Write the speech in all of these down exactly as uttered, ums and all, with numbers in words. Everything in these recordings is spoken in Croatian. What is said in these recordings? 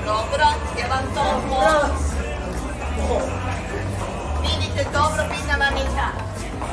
dobro, je vam to moć? Vidite dobro, pitam vam i tako.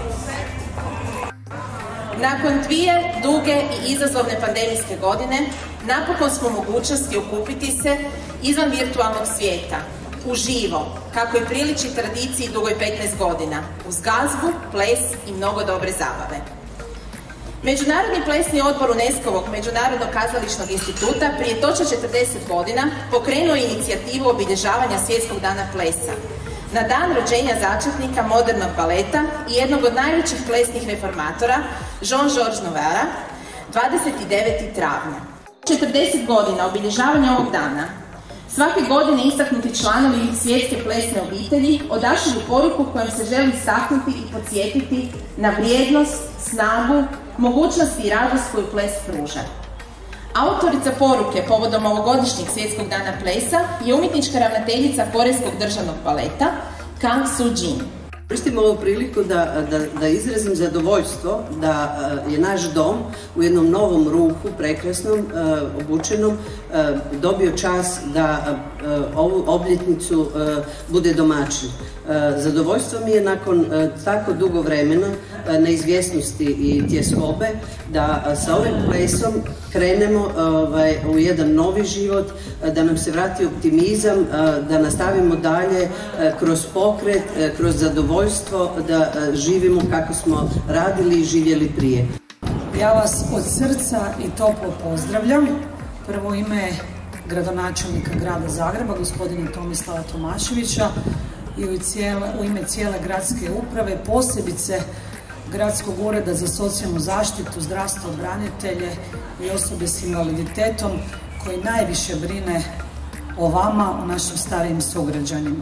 Nakon dvije duge i izazovne pandemijske godine, napokon smo u mogućnosti okupiti se izvan virtualnog svijeta, uživo, kako i priliči tradiciji dugoj petnaest godina, uz glazbu, ples i mnogo dobre zabave. Međunarodni plesni odbor UNESCO-vog Međunarodnog kazališnog instituta prije točno četrdeset godina pokrenuo je inicijativu obilježavanja Svjetskog dana plesa, na dan rođenja začetnika modernog baleta i jednog od najvećih plesnih reformatora, Jean-Georges Nouvara, dvadeset devetog travnja. četrdeset godina obilježavanja ovog dana, svake godine istaknuti članovi svjetske plesne obitelji odašilju poruku kojom se želi istaknuti i podsjetiti na vrijednost, snagu, mogućnosti i radost koju ples pruža. Autorica poruke povodom ovogodišnjeg Svjetskog dana plesa je umjetnička ravnateljica Korejskog državnog baleta Kang Soo-jin. Koristim ovu priliku da, da, da izrazim zadovoljstvo da je naš dom u jednom novom ruhu, prekrasnom, obučenom, dobio čast da ovu obljetnicu bude domaćin. Zadovoljstvo mi je nakon tako dugo vremena neizvjesnosti i tjeskobe da sa ovim plesom krenemo u jedan novi život, da nam se vrati optimizam, da nastavimo dalje kroz pokret, kroz zadovoljstvo, da živimo kako smo radili i živjeli prije. Ja vas od srca i toplo pozdravljam. Prvo ime gradonačelnika grada Zagreba, gospodina Tomislava Tomaševića, i u ime cijele gradske uprave, posebice Gradskog ureda za socijalnu zaštitu, zdravstvo, branitelje i osobe s invaliditetom, koji najviše brine o vama, o našim starijim sugrađanima.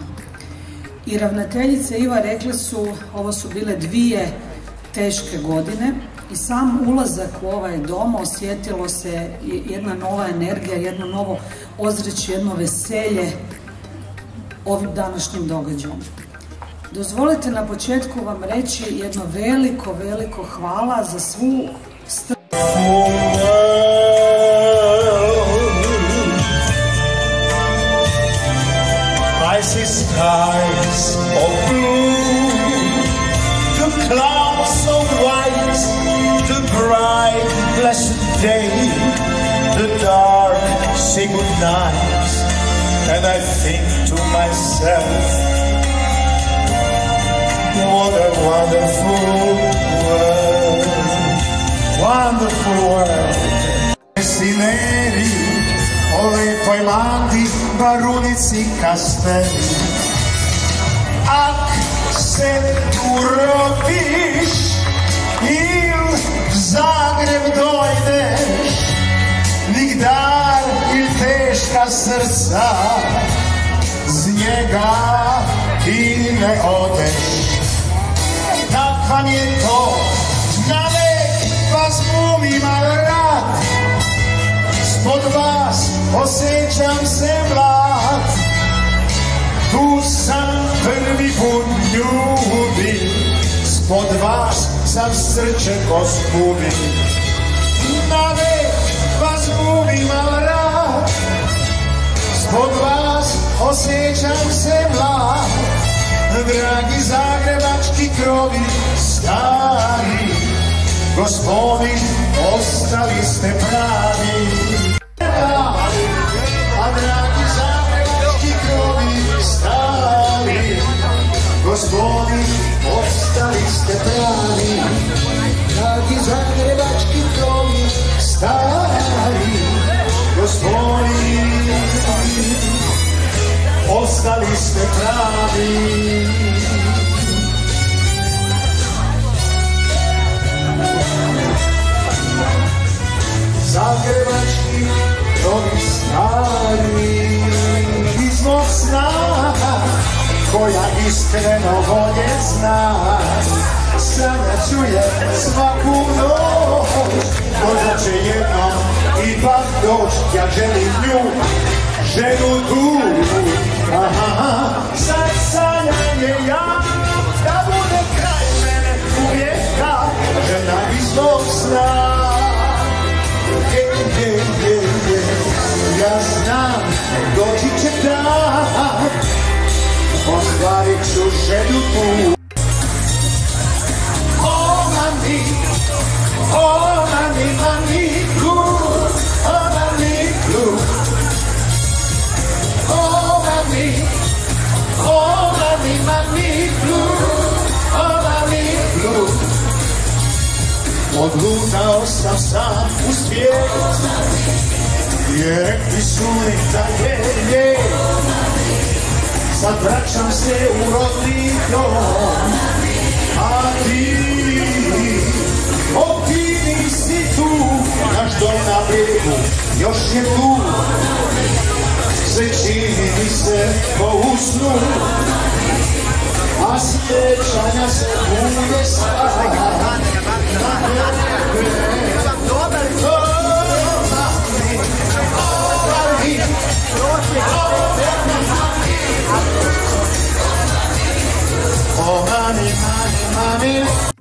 I ravnateljice Iva rekli su, ovo su bile dvije teške godine i sam ulazak u ovaj dom osjetilo se jedna nova energija, jedno novo ozračje, jedno veselje ovim današnjim događajom. Dozvolite na početku vam reći jedno veliko, veliko hvala za svu strpljenje. I see skies of blue, the clouds so white, the bright, blessed day, the dark, say good night, and I think to myself, what a wonderful world, wonderful world. Sineri, o lepoj mladi, barunici Kasteli. Ak se tu rodiš il Zagreb dojdeš, nigdar il teška srca, z njega ti ne odeš. Tak vam je to, navek vas glumima rad, spod vas osjećam se mlad. Tu sam prvi put ljubim, spod vas sam srce gospodin. Navek vas glumima rad, spod vas osjećam se mlad. Dragi zagrebački krovi stari, gospodin, ostali ste pravi. A dragi zagrebački krovi stari, gospodin, ostali ste pravi. Dragi zagrebački krovi stari, gospodin, ostali ste pravi. Zagrebački krovi stari, iz mog sna, koja iskreno volje zna, sada čuje svaku noć, možda će jednom ipak doć, ja želim nju, ženu tu. Aha, sad sanjam je ja, da bude kraj mene uvijeka, žena iz mog sna. Je, je, je, je, ja znam doći će dan, ostvarit ću želju tu. O mami, o mami, mami, blue, o mami, blue. O mami, o mami, mami, blue, o mami, blue. Odlutao sam sam u svijet, jer rekli su mi da je lijep. Sad vraćam se u rodni dom, a ti, o ti nisi tu. Naš dom na brijegu još je tu, sve čini mi se po usnu, a sjećanja se bude sva. Oh, mami, mami, mami.